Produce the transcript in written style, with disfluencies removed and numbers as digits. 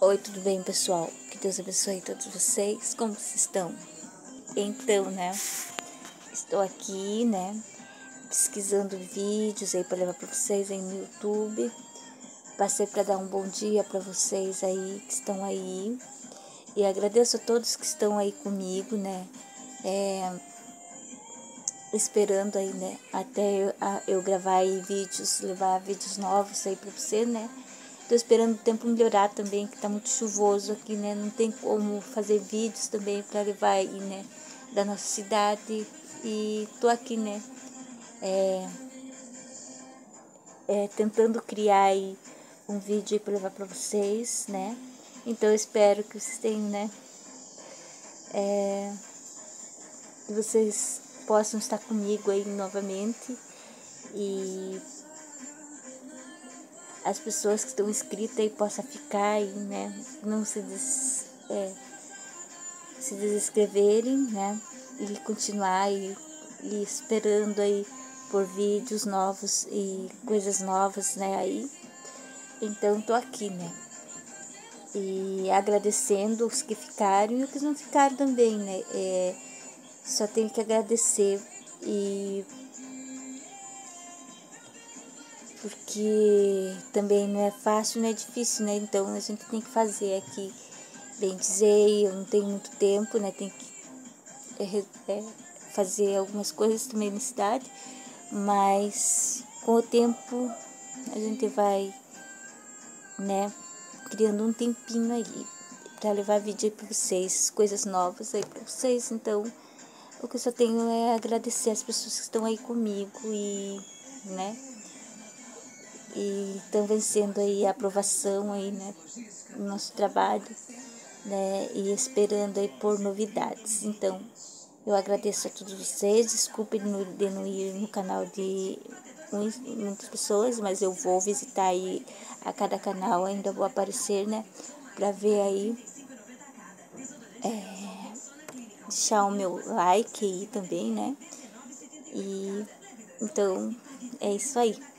Oi, tudo bem, pessoal? Que Deus abençoe todos vocês. Como vocês estão? Então, estou aqui, pesquisando vídeos aí para levar para vocês aí no YouTube. Passei para dar um bom dia para vocês aí que estão aí. E agradeço a todos que estão aí comigo, esperando aí, até eu gravar aí vídeos, levar vídeos novos aí para você, Tô esperando o tempo melhorar também, que tá muito chuvoso aqui, Não tem como fazer vídeos também para levar aí, da nossa cidade. E tô aqui, tentando criar aí um vídeo para levar para vocês, Então eu espero que vocês tenham, que vocês possam estar comigo aí novamente. E as pessoas que estão inscritas aí possam ficar aí, Não se desinscreverem, E continuar e esperando aí por vídeos novos e coisas novas, aí. Então, tô aqui, E agradecendo os que ficaram e os que não ficaram também, só tenho que agradecer e porque também não é fácil, não é difícil, Então a gente tem que fazer aqui, bem dizer, eu não tenho muito tempo, Tem que fazer algumas coisas também na cidade, mas com o tempo a gente vai, criando um tempinho aí para levar vídeo aí para vocês, coisas novas aí para vocês. Então, o que eu só tenho é agradecer as pessoas que estão aí comigo e estão vencendo aí a aprovação aí, no nosso trabalho, e esperando aí por novidades. Então, eu agradeço a todos vocês, desculpe de não ir no canal de muitas pessoas, mas eu vou visitar aí a cada canal, ainda vou aparecer, para ver aí, deixar o meu like aí também, E então, é isso aí.